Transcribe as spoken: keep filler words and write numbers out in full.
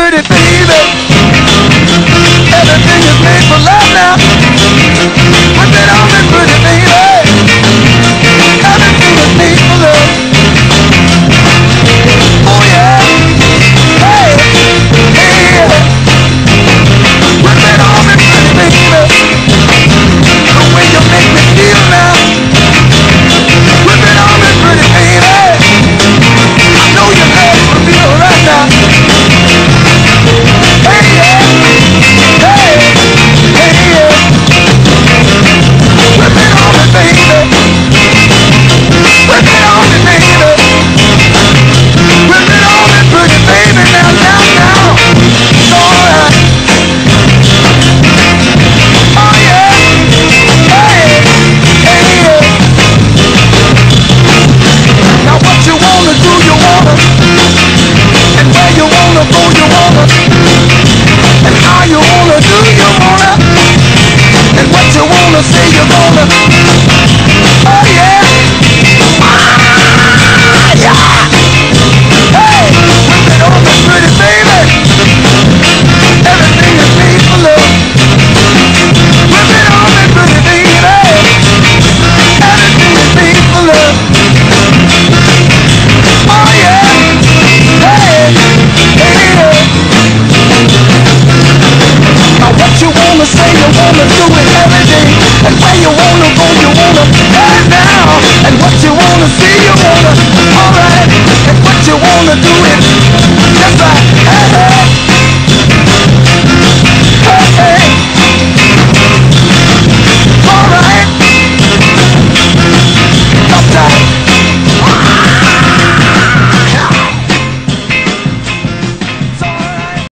pretty baby. Everything is made for love now. Whip it on me, pretty baby. Everything is made for love. Oh yeah. Hey, hey, yeah. Whip it on me, pretty baby. The way you make me feel now. Whip it on me, pretty baby. I know your love will feel right now. Hey yeah. Hey, hey yeah. Whip it on me, baby. Whip it on me, baby. Whip it on me, pretty baby. Now, now, now. It's alright. Oh yeah. Hey, hey yeah. Now what you wanna do, you wanna. And where you wanna go, you wanna. And how you wanna do, you wanna. And what you wanna say, you wanna. Oh yeah. Ah, yeah. Hey, whip it on me, pretty baby. Everything is made for love. Whip it on me, pretty baby. Everything is made for love. Oh yeah. Hey, hey, yeah. Now what you wanna say, you wanna do it every day. And where you wanna go, you wanna head now. And what you wanna see, you wanna, alright. And what you wanna do it